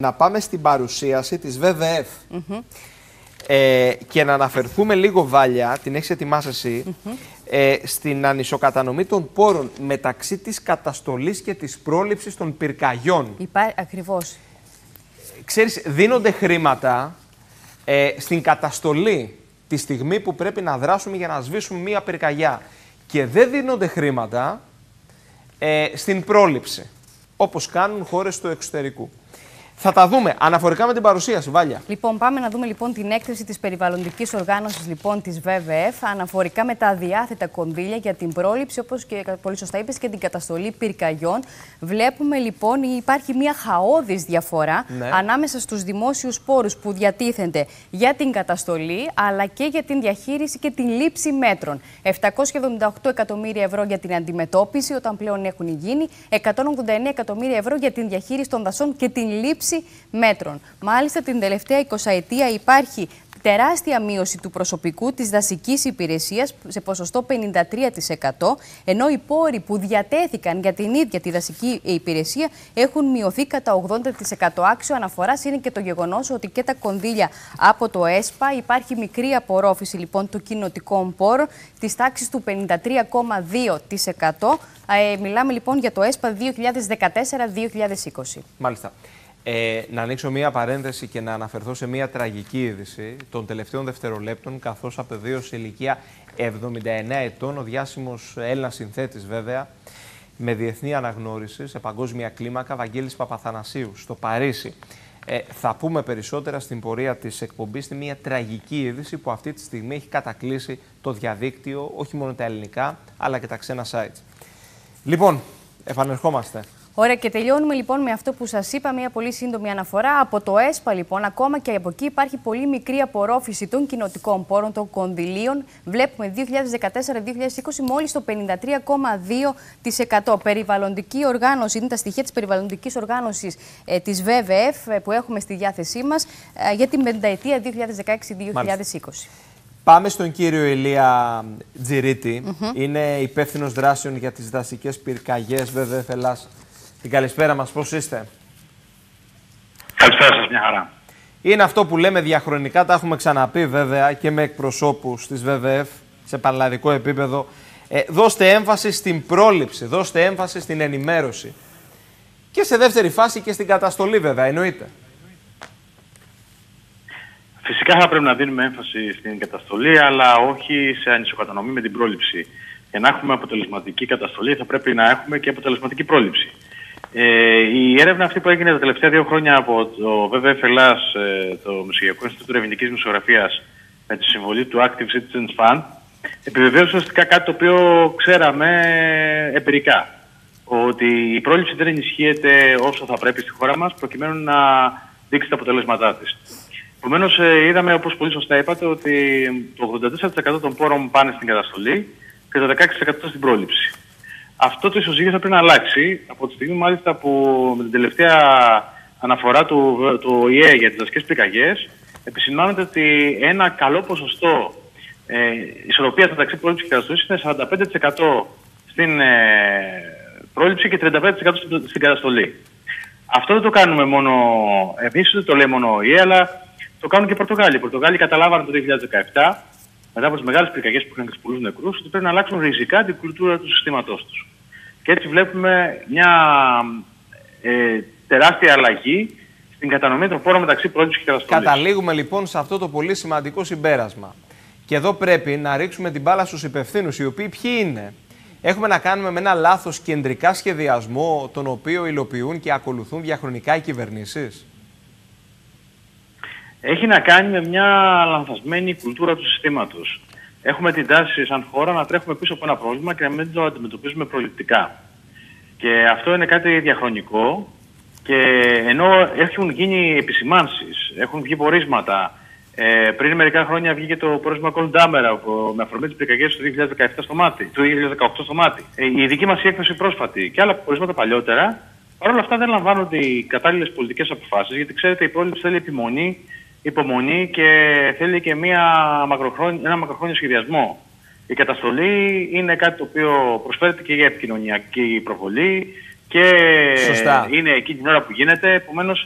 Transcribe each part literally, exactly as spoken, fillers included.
Να πάμε στην παρουσίαση της βι βι εφ Mm-hmm. ε, και να αναφερθούμε λίγο, Βάλια, την έχεις ετοιμάσει εσύ, mm-hmm. ε, στην ανισοκατανομή των πόρων μεταξύ της καταστολής και της πρόληψης των πυρκαγιών. Υπά... Ακριβώς. Ξέρεις, δίνονται χρήματα ε, στην καταστολή τη στιγμή που πρέπει να δράσουμε για να σβήσουμε μία πυρκαγιά και δεν δίνονται χρήματα ε, στην πρόληψη, όπως κάνουν χώρες του εξωτερικού. Θα τα δούμε αναφορικά με την παρουσίαση, Βάλια. Λοιπόν, πάμε να δούμε λοιπόν την έκθεση της περιβαλλοντικής οργάνωσης λοιπόν, της βι βι εφ αναφορικά με τα αδιάθετα κονδύλια για την πρόληψη, όπως και πολύ σωστά είπες, και την καταστολή πυρκαγιών. Βλέπουμε λοιπόν υπάρχει μια χαόδης διαφορά, ναι, ανάμεσα στους δημόσιους πόρους που διατίθενται για την καταστολή αλλά και για την διαχείριση και την λήψη μέτρων. επτακόσια εβδομήντα οκτώ εκατομμύρια ευρώ για την αντιμετώπιση όταν πλέον έχουν γίνει, εκατόν ογδόντα εννέα εκατομμύρια ευρώ για την διαχείριση των δασών και την λήψη μέτρων. Μάλιστα, την τελευταία εικοσαετία υπάρχει τεράστια μείωση του προσωπικού της δασικής υπηρεσίας σε ποσοστό πενήντα τρία τοις εκατό, ενώ οι πόροι που διατέθηκαν για την ίδια τη δασική υπηρεσία έχουν μειωθεί κατά ογδόντα τοις εκατό. Άξιο αναφοράς είναι και το γεγονός ότι και τα κονδύλια από το ΕΣΠΑ υπάρχει μικρή απορρόφηση λοιπόν των κοινοτικών πόρων της τάξης του πενήντα τρία κόμμα δύο τοις εκατό. Ε, μιλάμε λοιπόν για το ΕΣΠΑ δύο χιλιάδες δεκατέσσερα δύο χιλιάδες είκοσι. Μάλιστα. Ε, να ανοίξω μία παρένθεση και να αναφερθώ σε μία τραγική είδηση των τελευταίων δευτερολέπτων, καθώς απεδίωσε σε ηλικία εβδομήντα εννέα ετών ο διάσημος Έλληνας συνθέτης, βέβαια, με διεθνή αναγνώριση σε παγκόσμια κλίμακα, Βαγγέλης Παπαθανασίου, στο Παρίσι. Ε, θα πούμε περισσότερα στην πορεία της εκπομπής, στη μία τραγική είδηση που αυτή τη στιγμή έχει κατακλείσει το διαδίκτυο, όχι μόνο τα ελληνικά, αλλά και τα ξένα sites. Λοιπόν, επανερχόμαστε. Ωραία, και τελειώνουμε λοιπόν με αυτό που σας είπα, μια πολύ σύντομη αναφορά. Από το ΕΣΠΑ λοιπόν, ακόμα και από εκεί υπάρχει πολύ μικρή απορρόφηση των κοινοτικών πόρων, των κονδυλίων. Βλέπουμε δύο χιλιάδες δεκατέσσερα δύο χιλιάδες είκοσι μόλις το πενήντα τρία κόμμα δύο τοις εκατό. Περιβαλλοντική οργάνωση, είναι τα στοιχεία της περιβαλλοντικής οργάνωσης ε, της βι βι εφ ε, που έχουμε στη διάθεσή μας ε, για την πενταετία δύο χιλιάδες δεκαέξι δύο χιλιάδες είκοσι. Πάμε στον κύριο Ηλία Τζιρίτη. Mm-hmm. Είναι υπεύθυνος δράσεων για τις δασικές πυρκαγιές βι βι εφ Ελλάς. Την καλησπέρα μας, πώς είστε? Καλησπέρα σας, μια χαρά. Είναι αυτό που λέμε διαχρονικά, τα έχουμε ξαναπεί βέβαια και με εκπροσώπους της βι βι εφ σε πανελλαδικό επίπεδο. Ε, δώστε έμφαση στην πρόληψη, δώστε έμφαση στην ενημέρωση. Και σε δεύτερη φάση και στην καταστολή βέβαια, εννοείται. Φυσικά θα πρέπει να δίνουμε έμφαση στην καταστολή, αλλά όχι σε ανισοκατανομή με την πρόληψη. Για να έχουμε αποτελεσματική καταστολή θα πρέπει να έχουμε και αποτελεσματική πρόληψη. Ε, η έρευνα αυτή που έγινε τα τελευταία δύο χρόνια από το βι βι εφ Ελλάς, ε, το Μεσογειακό Ινστιτούτο Ερευνητικής Μουσιογραφίας, με τη συμβολή του Active Citizens Fund, επιβεβαίωσε ουσιαστικά κάτι το οποίο ξέραμε εμπειρικά. Ότι η πρόληψη δεν ενισχύεται όσο θα πρέπει στη χώρα μας, προκειμένου να δείξει τα αποτελέσματά της. Επομένως, ε, είδαμε, όπως πολύ σωστά είπατε, ότι το ογδόντα τέσσερα τοις εκατό των πόρων πάνε στην καταστολή και το δεκαέξι τοις εκατό στην πρόληψη. Αυτό το ισοζύγιο θα πρέπει να αλλάξει από τη στιγμή μάλιστα που με την τελευταία αναφορά του, του Ο Η Ε για τις δασικές πυρκαγιές επισημάνεται ότι ένα καλό ποσοστό ε, ισορροπίας μεταξύ πρόληψης και καταστολής είναι σαράντα πέντε τοις εκατό στην ε, πρόληψη και τριάντα πέντε τοις εκατό στην, στην καταστολή. Αυτό δεν το κάνουμε μόνο εμείς, δεν το λέει μόνο ο Ο Η Ε, αλλά το κάνουν και οι Πορτογάλοι. Οι Πορτογάλοι καταλάβανε το δύο χιλιάδες δεκαεπτά, μετά από τις μεγάλες πυρκαγιές που είχαν και τους πολλούς νεκρούς, ότι πρέπει να αλλάξουν ριζικά την κουλτούρα του συστήματός τους. Και έτσι βλέπουμε μια ε, τεράστια αλλαγή στην κατανομή των πόρων μεταξύ πρόληψης και καταστολής. Καταλήγουμε λοιπόν σε αυτό το πολύ σημαντικό συμπέρασμα. Και εδώ πρέπει να ρίξουμε την μπάλα στους υπευθύνους, οι οποίοι ποιοι είναι? Έχουμε να κάνουμε με ένα λάθος κεντρικά σχεδιασμό, τον οποίο υλοποιούν και ακολουθούν διαχρονικά οι κυβερνήσεις. Έχει να κάνει με μια λανθασμένη κουλτούρα του συστήματος. Έχουμε την τάση σαν χώρα να τρέχουμε πίσω από ένα πρόβλημα και να μην το αντιμετωπίζουμε προληπτικά. Και αυτό είναι κάτι διαχρονικό, και ενώ έχουν γίνει επισημάνσεις, έχουν βγει πορίσματα. Ε, πριν μερικά χρόνια βγήκε το πόρισμα Κολντάμερα με αφορμή τις πυρκαγιές του δύο χιλιάδες δεκαεπτά στο μάτι, του δύο χιλιάδες δεκαοκτώ στο μάτι. Ε, η δική μας έκθεση πρόσφατη και άλλα πορίσματα παλιότερα, παρόλα αυτά δεν λαμβάνονται οι κατάλληλες πολιτικές αποφάσεις, γιατί ξέρετε η πρόληψη θέλει επιμονή, υπομονή και θέλει και μια μακροχρόνια, ένα μακροχρόνιο σχεδιασμό. Η καταστολή είναι κάτι το οποίο προσφέρεται και για επικοινωνιακή προβολή και Σωστά. είναι εκείνη την ώρα που γίνεται. Επομένως,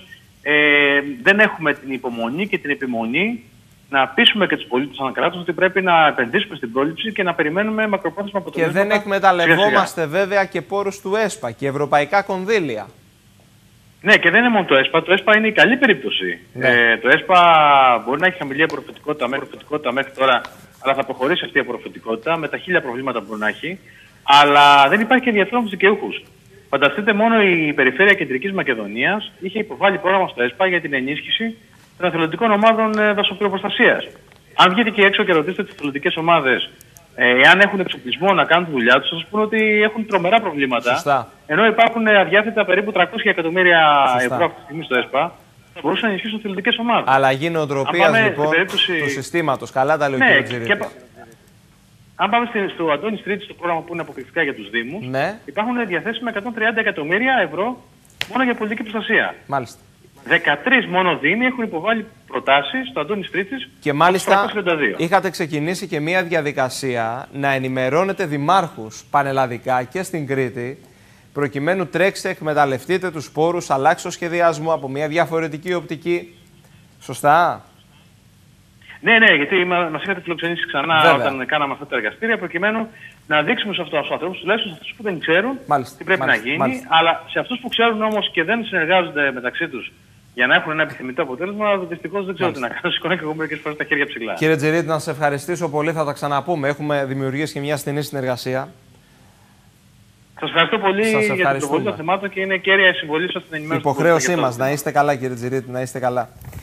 ε, δεν έχουμε την υπομονή και την επιμονή να πείσουμε και τους πολίτες ανακράτως ότι πρέπει να επενδύσουμε στην πρόληψη και να περιμένουμε μακροπρόθεσμα αποτελέσματα. Και δεν εκμεταλλευόμαστε βέβαια και πόρους του ΕΣΠΑ και ευρωπαϊκά κονδύλια. Ναι, και δεν είναι μόνο το ΕΣΠΑ. Το ΕΣΠΑ είναι η καλή περίπτωση. Ναι. Ε, το ΕΣΠΑ μπορεί να έχει χαμηλή απορροφητικότητα μέχρι, μέχρι τώρα, αλλά θα προχωρήσει αυτή η απορροφητικότητα με τα χίλια προβλήματα που μπορεί να έχει. Αλλά δεν υπάρχει και ενδιαφέρον στους δικαιούχους. Φανταστείτε, μόνο η Περιφέρεια Κεντρικής Μακεδονίας είχε υποβάλει πρόγραμμα στο ΕΣΠΑ για την ενίσχυση των εθελοντικών ομάδων δασοπυροπροστασίας. Αν βγείτε και έξω και ρωτήσετε τις εθελοντικές ομάδες, εάν έχουν εξοπλισμό να κάνουν τη δουλειά τους, θα σας πούνε ότι έχουν τρομερά προβλήματα. Σωστά. Ενώ υπάρχουν αδιάθετα περίπου τριακόσια εκατομμύρια ευρώ αυτή τη στιγμή στο ΕΣΠΑ, θα μπορούσαν να ενισχύσουν εθελοντικές ομάδες. Αλλαγή νοοτροπίας λοιπόν περίπτωση... του συστήματος. Καλά τα λέει ναι, ο κ. Τζιρίτης. Αν πάμε στο Αντώνη Στρίτης, το πρόγραμμα που είναι αποκλειστικά για τους Δήμους, ναι. υπάρχουν διαθέσιμα εκατόν τριάντα εκατομμύρια ευρώ μόνο για πολιτική προστασία. Μάλιστα. δεκατρείς μόνο Δήμοι έχουν υποβάλει προτάσεις στο Αντώνη Στρίτης. Και μάλιστα είχατε ξεκινήσει και μία διαδικασία να ενημερώνετε δημάρχους πανελλαδικά και στην Κρήτη, προκειμένου τρέξτε, εκμεταλλευτείτε τους πόρους, αλλάξω σχεδιασμού από μία διαφορετική οπτική. Σωστά. Ναι, ναι, γιατί μας είχατε φιλοξενήσει ξανά Βέβαια. όταν κάναμε αυτά τα εργαστήρια, προκειμένου να δείξουμε σε αυτούς τους ανθρώπους, τουλάχιστον σε αυτούς που δεν ξέρουν, μάλιστα, τι πρέπει μάλιστα, να γίνει, μάλιστα. αλλά σε αυτούς που ξέρουν όμως και δεν συνεργάζονται μεταξύ τους για να έχουν ένα επιθυμητό αποτέλεσμα, δυστυχώς δεν ξέρω μάλιστα. τι να κάνω. Σηκώνω και εγώ μερικές φορές τα χέρια ψηλά. Κύριε Τζιρίτη, να σας ευχαριστήσω πολύ, θα τα ξαναπούμε. Έχουμε δημιουργήσει και μια στενή συνεργασία. Σας ευχαριστώ πολύ σας για την προβολή των θεμάτων και είναι κέρια η συμβολή σας στην ενημέρωση. Υποχρέωσή μας. Να είστε καλά, κύριε Τζιρίτη, να είστε καλά.